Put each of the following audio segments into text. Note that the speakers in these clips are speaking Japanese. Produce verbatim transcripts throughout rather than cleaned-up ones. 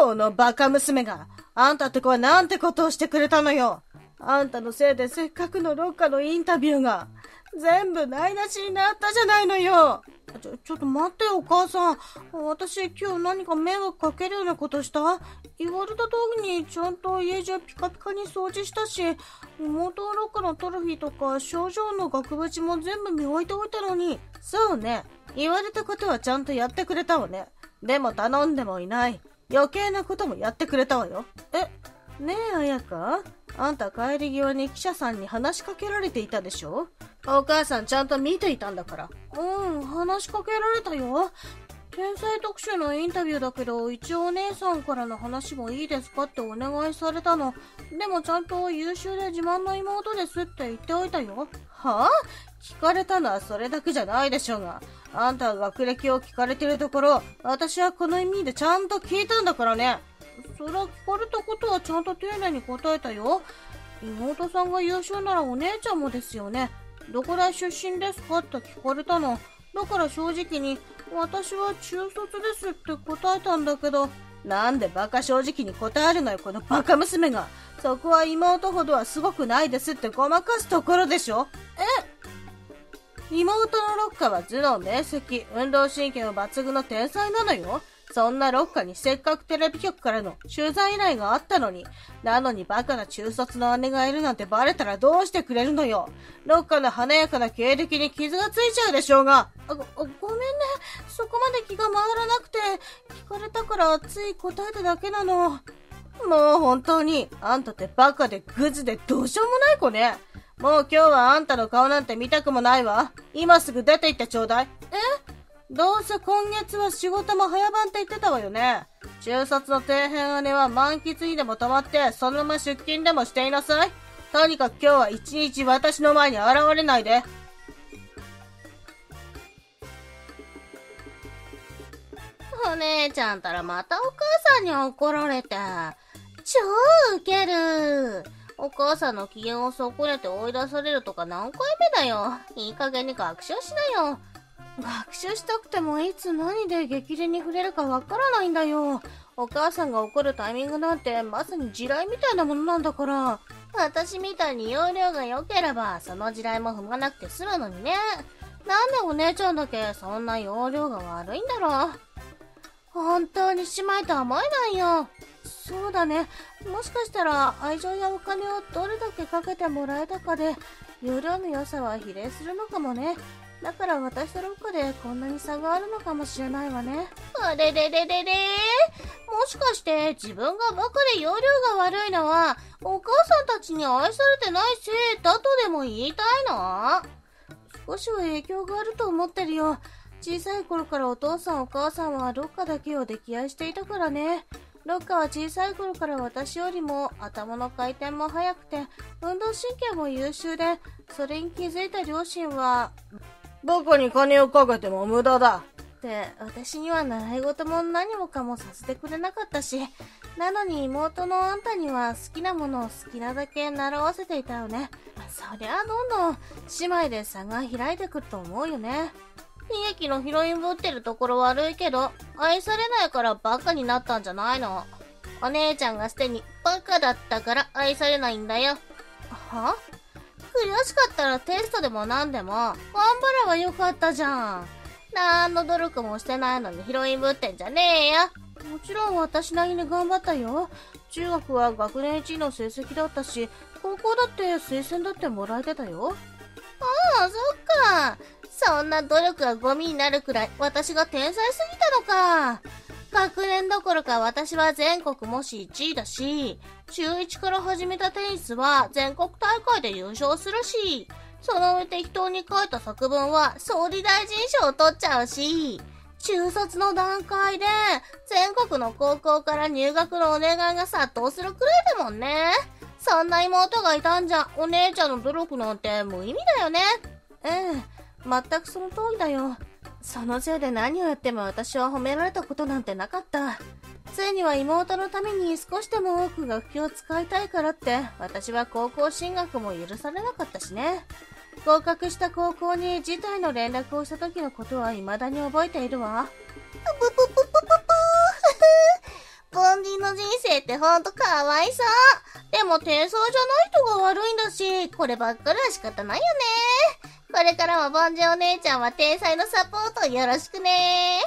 このバカ娘が、あんたって子はなんてことをしてくれたのよ。あんたのせいでせっかくのロッカのインタビューが、全部台無しになったじゃないのよ。ちょ、ちょっと待ってよ、お母さん。私今日何か迷惑かけるようなことした？言われた通りにちゃんと家中ピカピカに掃除したし、妹のロッカのトロフィーとか症状の額縁も全部見置いておいたのに。そうね。言われたことはちゃんとやってくれたわね。でも頼んでもいない。余計なこともやってくれたわよ。え、ねえ、彩香。あんた帰り際に記者さんに話しかけられていたでしょ？お母さんちゃんと見ていたんだから。うん、話しかけられたよ。天才特集のインタビューだけど、一応お姉さんからの話もいいですかってお願いされたの。でもちゃんと優秀で自慢の妹ですって言っておいたよ。はぁ？聞かれたのはそれだけじゃないでしょうが。あんたが学歴を聞かれてるところ、私はこの意味でちゃんと聞いたんだからね。そりゃ聞かれたことはちゃんと丁寧に答えたよ。妹さんが優秀ならお姉ちゃんもですよね。どこら出身ですかって聞かれたの。だから正直に、私は中卒ですって答えたんだけど、なんでバカ正直に答えるのよ、このバカ娘が。そこは妹ほどはすごくないですってごまかすところでしょ。え？妹のロッカは頭脳明晰、運動神経も抜群の天才なのよ。そんなロッカにせっかくテレビ局からの取材依頼があったのに、なのにバカな中卒の姉がいるなんてバレたらどうしてくれるのよ。ロッカの華やかな経歴に傷がついちゃうでしょうが。あ、ご、ごめんね。そこまで気が回らなくて、聞かれたからつい答えただけなの。もう本当に、あんたってバカでグズでどうしようもない子ね。もう今日はあんたの顔なんて見たくもないわ。今すぐ出て行ってちょうだい。え？どうせ今月は仕事も早番って言ってたわよね。中卒の底辺姉は満喫にでも泊まってそのまま出勤でもしていなさい。とにかく今日は一日私の前に現れないで。お姉ちゃんたらまたお母さんに怒られて。超ウケる。お母さんの機嫌を損ねて追い出されるとか何回目だよ。いい加減に学習しなよ。学習したくてもいつ何で激励に触れるかわからないんだよ。お母さんが怒るタイミングなんてまさに地雷みたいなものなんだから。私みたいに容量が良ければその地雷も踏まなくて済むのにね。なんでお姉ちゃんだけそんな容量が悪いんだろう。本当に姉妹とは思えないよ。そうだね。もしかしたら愛情やお金をどれだけかけてもらえたかで容量の良さは比例するのかもね。だから私とロッカでこんなに差があるのかもしれないわね。あれれれれれもしかして自分がバカで容量が悪いのはお母さんたちに愛されてないせいだとでも言いたいの？少しは影響があると思ってるよ。小さい頃からお父さんお母さんはロッカだけを溺愛していたからね。ロッカは小さい頃から私よりも頭の回転も速くて運動神経も優秀で、それに気づいた両親はバカに金をかけても無駄だって私には習い事も何もかもさせてくれなかったし、なのに妹のあんたには好きなものを好きなだけ習わせていたよね。そりゃどんどん姉妹で差が開いてくると思うよね。悲劇のヒロインぶってるところ悪いけど愛されないからバカになったんじゃないの。お姉ちゃんがすでにバカだったから愛されないんだよ。は？悔しかったらテストでも何でも頑張ればよかったじゃん。なんの努力もしてないのにヒロインぶってんじゃねえよ。もちろん私なりに頑張ったよ。中学は学年いちいの成績だったし、高校だって推薦だってもらえてたよ。ああ、そっか。そんな努力がゴミになるくらい私が天才すぎたのか。学年どころか私は全国模試いちいだし、中いちから始めたテニスは全国大会で優勝するし、その上適当に書いた作文は総理大臣賞を取っちゃうし、中卒の段階で全国の高校から入学のお願いが殺到するくらいだもんね。そんな妹がいたんじゃお姉ちゃんの努力なんて無意味だよね。ええ、全くその通りだよ。そのせいで何をやっても私は褒められたことなんてなかった。ついには妹のために少しでも多く楽器を使いたいからって私は高校進学も許されなかったしね。合格した高校に辞退の連絡をした時のことは未だに覚えているわ。ぷぷぷぷぷぷーボンディの人生ってほんとかわいそう。でも天才じゃない人が悪いんだし、こればっかりは仕方ないよね。これからもボンジェお姉ちゃんは天才のサポートよろしくね。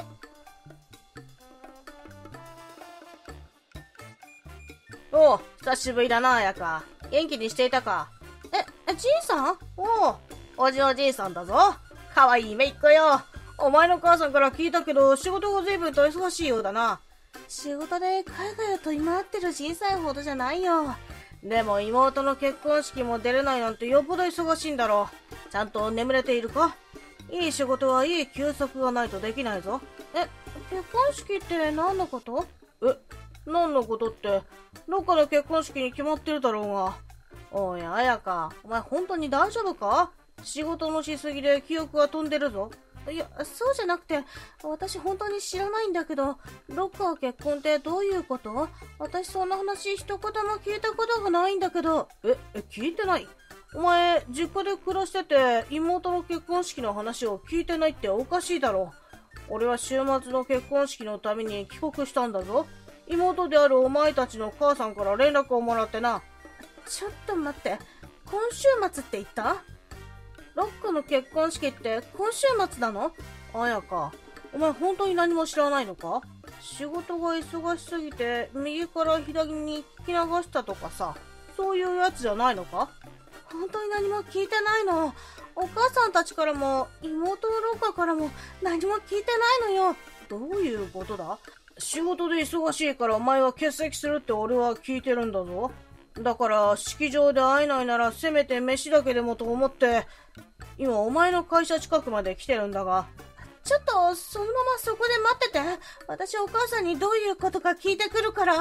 おう、久しぶりだな、綾香。元気にしていたか？ え、じいさん？ おう、おじおじいさんだぞ。かわいいめいっ子よ。お前の母さんから聞いたけど、仕事が随分と忙しいようだな。 仕事で海外を飛び回ってる小さいほどじゃないよ。 でも妹の結婚式も出れないなんてよっぽど忙しいんだろう。ちゃんと眠れているか？いい仕事はいい休息がないとできないぞ。 え、結婚式って何のこと？ え、何のことって、どっかの結婚式に決まってるだろうが。おい、綾香、お前本当に大丈夫か？仕事のしすぎで記憶が飛んでるぞ。 いや、そうじゃなくて、私本当に知らないんだけど、ロッカー結婚ってどういうこと？私そんな話一言も聞いたことがないんだけど。 え、え、聞いてない？お前、実家で暮らしてて、妹の結婚式の話を聞いてないっておかしいだろ。俺は週末の結婚式のために帰国したんだぞ。妹であるお前たちの母さんから連絡をもらってな。 ちょっと待って、今週末って言った？ロッカーの結婚式って今週末なの？ 綾香、お前本当に何も知らないのか？仕事が忙しすぎて右から左に聞き流したとかさ、そういうやつじゃないのか？ 本当に何も聞いてないの。お母さんたちからも妹のロッカーからも何も聞いてないのよ。 どういうことだ？仕事で忙しいからお前は欠席するって俺は聞いてるんだぞ。だから式場で会えないならせめて飯だけでもと思って今お前の会社近くまで来てるんだが。 ちょっとそのままそこで待ってて。私お母さんにどういうことか聞いてくるから。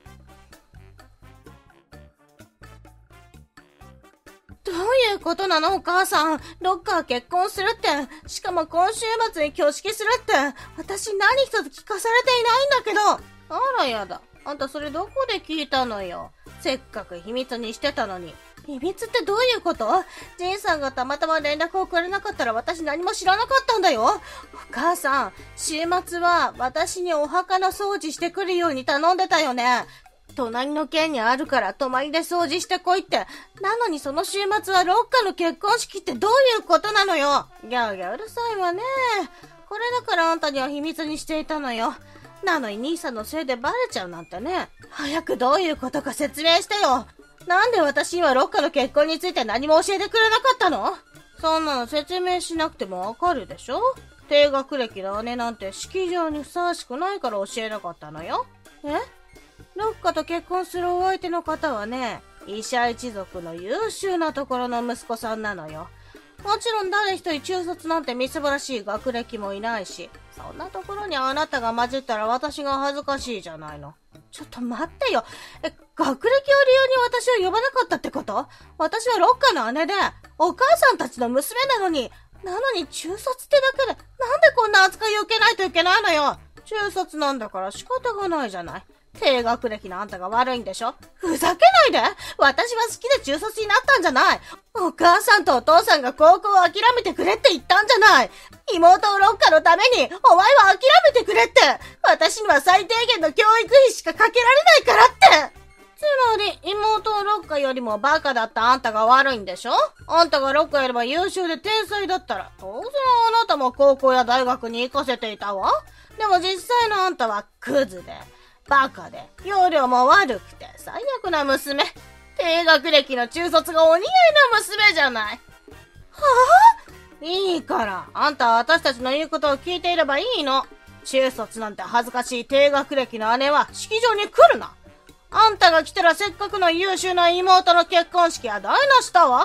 どういうことなのお母さん。ロッカー結婚するって。しかも今週末に挙式するって。私何一つ聞かされていないんだけど。 あらやだ。あんたそれどこで聞いたのよ。せっかく秘密にしてたのに。 秘密ってどういうこと？ジンさんがたまたま連絡をくれなかったら私何も知らなかったんだよ。お母さん、週末は私にお墓の掃除してくるように頼んでたよね。隣の県にあるから泊まりで掃除してこいって。なのにその週末はロッカーの結婚式ってどういうことなのよ。ギャーギャーうるさいわね。これだからあんたには秘密にしていたのよ。なのに兄さんのせいでバレちゃうなんてね。早くどういうことか説明してよ。なんで私にはロッカーの結婚について何も教えてくれなかったの？ そんなの説明しなくてもわかるでしょ？低学歴の姉なんて式場にふさわしくないから教えなかったのよ。 え？ロッカーと結婚するお相手の方はね、医者一族の優秀なところの息子さんなのよ。もちろん誰一人中卒なんてみすぼらしい学歴もいないし、そんなところにあなたが混じったら私が恥ずかしいじゃないの。ちょっと待ってよ。え、学歴を理由に私を呼ばなかったってこと？私はロッカーの姉で、お母さんたちの娘なのに、なのに中卒ってだけで、なんでこんな扱いを受けないといけないのよ。 中卒なんだから仕方がないじゃない。低学歴のあんたが悪いんでしょ？ ふざけないで！私は好きで中卒になったんじゃない。お母さんとお父さんが高校を諦めてくれって言ったんじゃない。妹をロッカーのために、お前は諦めてくれって。私には最低限の教育費しかかけられないからって。 つまり、妹をロッカーよりもバカだったあんたが悪いんでしょ？あんたがロッカーよりも優秀で天才だったら、当然あなたも高校や大学に行かせていたわ。でも実際のあんたはクズで、バカで、容量も悪くて、最悪な娘。低学歴の中卒がお似合いな娘じゃない。 はぁ？いいから、あんたは私たちの言うことを聞いていればいいの。中卒なんて恥ずかしい低学歴の姉は式場に来るな。あんたが来たらせっかくの優秀な妹の結婚式は台無しだわ。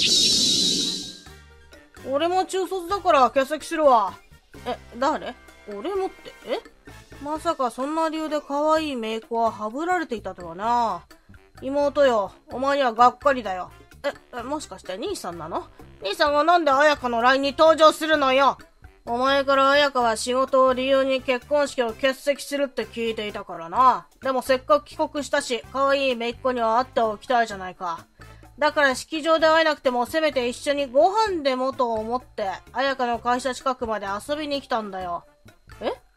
俺も中卒だから欠席するわ。え、誰？俺もって、え？まさかそんな理由で可愛い姪っ子ははぶられていたとはな。妹よ、お前にはがっかりだよ。え、え、もしかして兄さんなの？兄さんはなんで彩香の ライン に登場するのよ。お前から彩香は仕事を理由に結婚式を欠席するって聞いていたからな。でもせっかく帰国したし、可愛い姪っ子には会っておきたいじゃないか。だから式場で会えなくてもせめて一緒にご飯でもと思って、彩香の会社近くまで遊びに来たんだよ。え？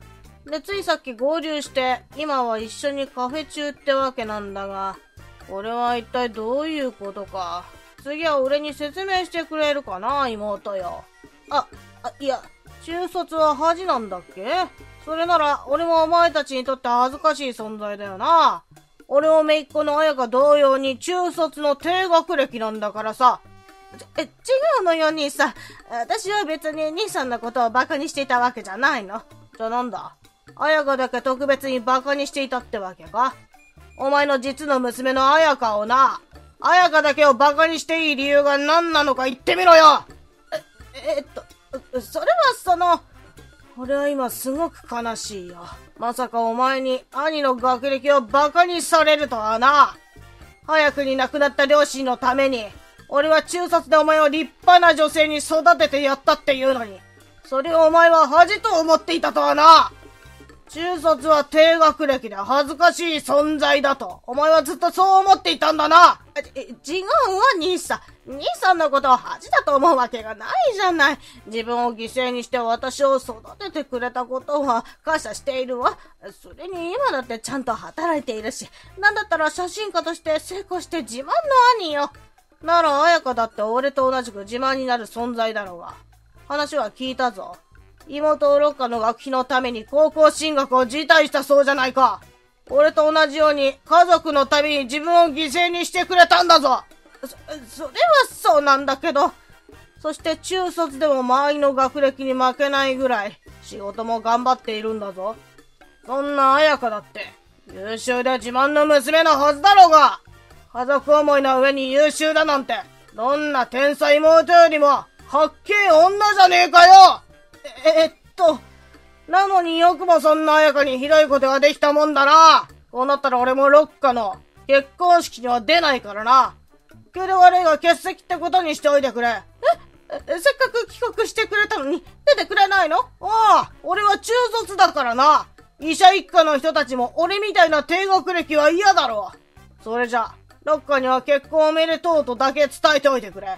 で、ついさっき合流して、今は一緒にカフェ中ってわけなんだが、これは一体どういうことか。次は俺に説明してくれるかな、妹よ。あ、あ、いや、中卒は恥なんだっけ？それなら、俺もお前たちにとって恥ずかしい存在だよな。俺も姪っ子の綾香同様に中卒の低学歴なんだからさ。え、違うのよ、兄さん。私は別に兄さんのことをバカにしていたわけじゃないの。じゃあなんだ？綾香だけ特別にバカにしていたってわけか？お前の実の娘の綾香をな。綾香だけをバカにしていい理由が何なのか言ってみろよ。え、えっと、それはその、俺は今すごく悲しいよ。まさかお前に兄の学歴をバカにされるとはな。早くに亡くなった両親のために、俺は中卒でお前を立派な女性に育ててやったっていうのに、それをお前は恥と思っていたとはな。中卒は低学歴で恥ずかしい存在だと、お前はずっとそう思っていたんだな。え、違うわ、兄さん。兄さんのことを恥だと思うわけがないじゃない。自分を犠牲にして私を育ててくれたことは感謝しているわ。それに今だってちゃんと働いているし、なんだったら写真家として成功して自慢の兄よ。なら綾香だって俺と同じく自慢になる存在だろうが。話は聞いたぞ。妹を六科の学費のために高校進学を辞退したそうじゃないか。俺と同じように家族のために自分を犠牲にしてくれたんだぞ。そ、それはそうなんだけど。そして中卒でも周りの学歴に負けないぐらい仕事も頑張っているんだぞ。そんな綾香だって優秀で自慢の娘のはずだろうが。家族思いの上に優秀だなんて、どんな天才妹よりもはっけえ女じゃねえかよ。え、えっと、なのによくもそんな綾香にひどいことができたもんだな。こうなったら俺も六科の結婚式には出ないからな。けど悪いが欠席ってことにしておいてくれ。え、えせっかく帰国してくれたのに出てくれないの？ああ、俺は中卒だからな。医者一家の人たちも俺みたいな低学歴は嫌だろう。それじゃ、六科には結婚おめでとうとだけ伝えておいてくれ。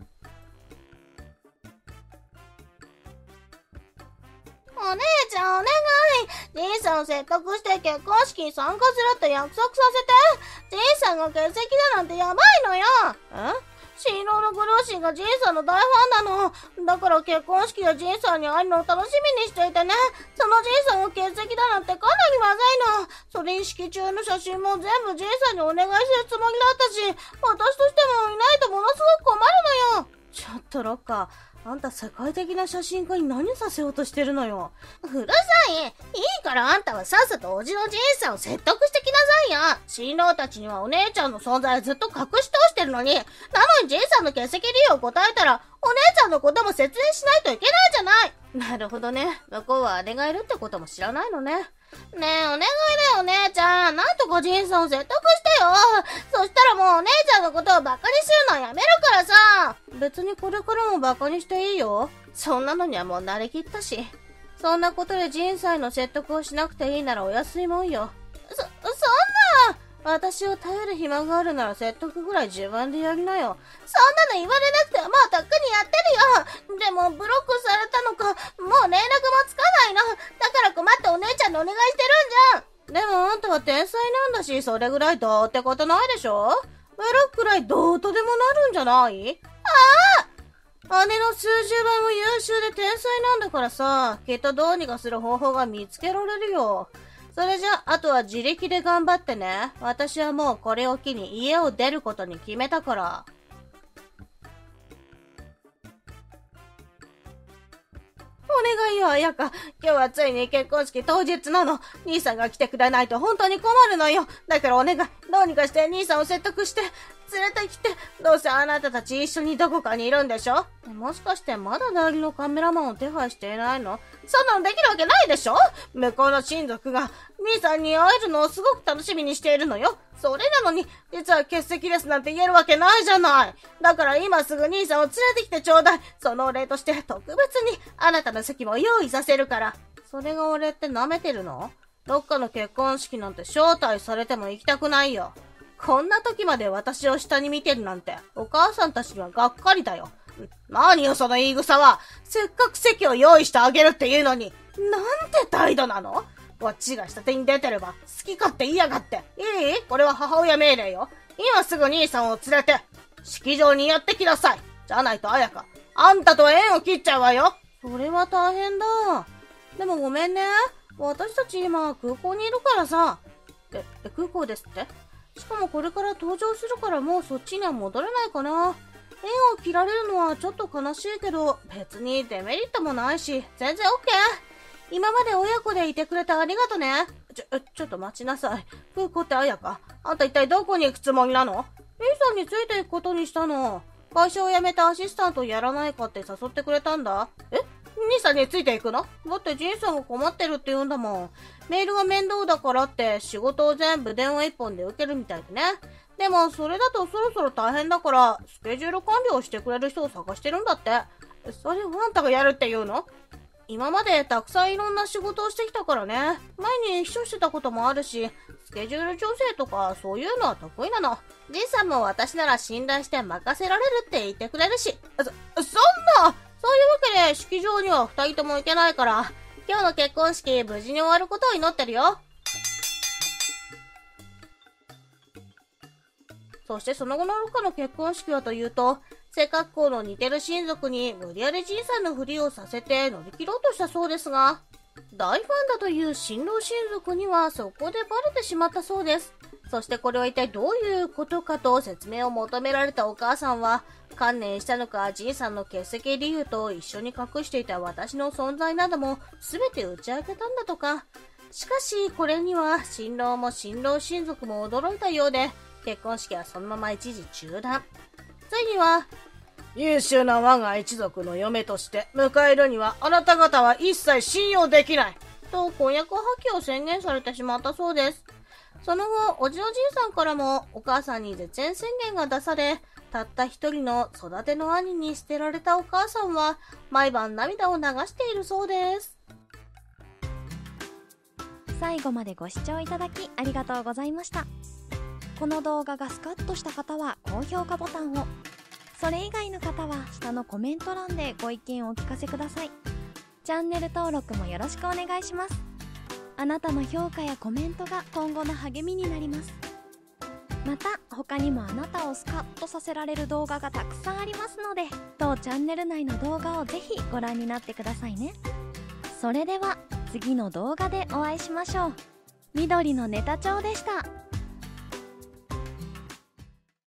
お姉ちゃんお願い。じいさんを説得して結婚式に参加するって約束させて。じいさんが欠席だなんてやばいのよ。え？新郎のご両親がじいさんの大ファンなの。だから結婚式でじいさんに会えるのを楽しみにしていてね。そのじいさんが欠席だなんてかなりまずいの。それに式中の写真も全部じいさんにお願いするつもりだったし、私としてもいないとものすごく困るのよ。 ちょっとロッカー。あんた世界的な写真家に何させようとしてるのよ。 うるさい。いいからあんたはさっさとおじのじいさんを説得してきなさいよ。新郎たちにはお姉ちゃんの存在をずっと隠し通してるのに、なのにじいさんの欠席理由を答えたら、お姉ちゃんのことも説明しないといけないじゃない。 なるほどね。向こうは姉がいるってことも知らないのね。 ねえ、お願いだよお姉ちゃん。なんとかじいさんを説得してよ。そしたらもうお姉ちゃんのことをバカにするのはやめるからさ。 別にこれからもバカにしていいよ。そんなのにはもう慣れきったし。そんなことで人妻の説得をしなくていいならお安いもんよ。 そ、そんな。 私を頼る暇があるなら説得ぐらい自分でやりなよ。 そんなの言われなくてももうとっくにやってるよ。でもブロックされたのか、もう連絡もつかないの。だから困ってお姉ちゃんにお願いしてるんじゃん。 でもあんたは天才なんだし、それぐらいどうってことないでしょ？ブロックくらいどうとでもなるんじゃない？ああ！姉の数十倍も優秀で天才なんだからさ、きっとどうにかする方法が見つけられるよ。それじゃ、あとは自力で頑張ってね。私はもうこれを機に家を出ることに決めたから。お願いよ、彩香。今日はついに結婚式当日なの。兄さんが来てくれないと本当に困るのよ。だからお願い。どうにかして兄さんを説得して、連れてきて。どうせあなたたち一緒にどこかにいるんでしょ？もしかしてまだ代理のカメラマンを手配していないの？ そんなのできるわけないでしょ？向こうの親族が兄さんに会えるのをすごく楽しみにしているのよ。それなのに、実は欠席ですなんて言えるわけないじゃない。だから今すぐ兄さんを連れてきてちょうだい。そのお礼として特別にあなたの席も用意させるから。 それが俺って舐めてるの？どっかの結婚式なんて招待されても行きたくないよ。こんな時まで私を下に見てるなんて、お母さんたちにはがっかりだよ。 何よその言い草は。せっかく席を用意してあげるっていうのに、 なんて態度なの？こっちが下手に出てれば好き勝手言いやがって。いい？これは母親命令よ。今すぐ兄さんを連れて、式場にやってきなさい。じゃないと彩香、あんたとは縁を切っちゃうわよ。 それは大変だ。でもごめんね。私たち今空港にいるからさ。 え、空港ですって？ しかもこれから登場するからもうそっちには戻れないかな。縁を切られるのはちょっと悲しいけど、別にデメリットもないし、全然オッケー。今まで親子でいてくれてありがとね。 ちょ、ちょっと待ちなさい。空港って彩香？あんた一体どこに行くつもりなの？ 兄さんについていくことにしたの。会社を辞めてアシスタントやらないかって誘ってくれたんだ。 え？兄さんについていくの？ だって仁さんが困ってるって言うんだもん。メールが面倒だからって仕事を全部電話一本で受けるみたいでね。でもそれだとそろそろ大変だからスケジュール管理をしてくれる人を探してるんだって。 それをあんたがやるって言うの？ 今までたくさんいろんな仕事をしてきたからね。前に秘書してたこともあるし、スケジュール調整とかそういうのは得意なの。仁さんも私なら信頼して任せられるって言ってくれるし。 そ、そんな！ そういうわけで式場には二人とも行けないから、今日の結婚式無事に終わることを祈ってるよ。そしてその後のルカの結婚式はというと、背格好の似てる親族に無理やり仁さんのふりをさせて乗り切ろうとしたそうですが、大ファンだという新郎親族にはそこでバレてしまったそうです。そしてこれは一体どういうことかと説明を求められたお母さんは、観念したのか仁さんの欠席理由と一緒に隠していた私の存在なども全て打ち明けたんだとか。しかしこれには新郎も新郎親族も驚いたようで、結婚式はそのまま一時中断。ついには、 優秀な我が一族の嫁として迎えるにはあなた方は一切信用できないと婚約破棄を宣言されてしまったそうです。その後、おじおじいさんからもお母さんに絶縁宣言が出され、たった一人の育ての兄に捨てられたお母さんは毎晩涙を流しているそうです。 最後までご視聴いただきありがとうございました。この動画がスカッとした方は高評価ボタンを、それ以外の方は下のコメント欄でご意見をお聞かせください。チャンネル登録もよろしくお願いします。あなたの評価やコメントが今後の励みになります。また他にもあなたをスカッとさせられる動画がたくさんありますので、当チャンネル内の動画をぜひご覧になってくださいね。それでは次の動画でお会いしましょう。緑のネタ帳でした。